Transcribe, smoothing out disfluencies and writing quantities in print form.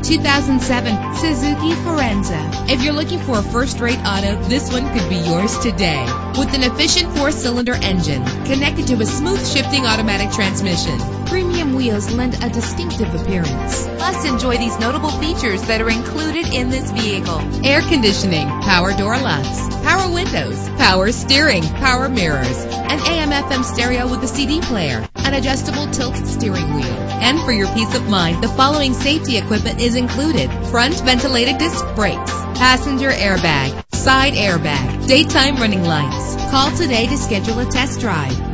2007 Suzuki Forenza. If you're looking for a first-rate auto, this one could be yours today. With an efficient 4-cylinder engine connected to a smooth shifting automatic transmission, premium wheels lend a distinctive appearance. Plus, enjoy these notable features that are included in this vehicle: air conditioning, power door locks, power windows, power steering, power mirrors, an AM/FM stereo with a CD player, an adjustable tilt steering wheel. And for your peace of mind, the following safety equipment is included: front ventilated disc brakes, passenger airbag, side airbag, daytime running lights. Call today to schedule a test drive.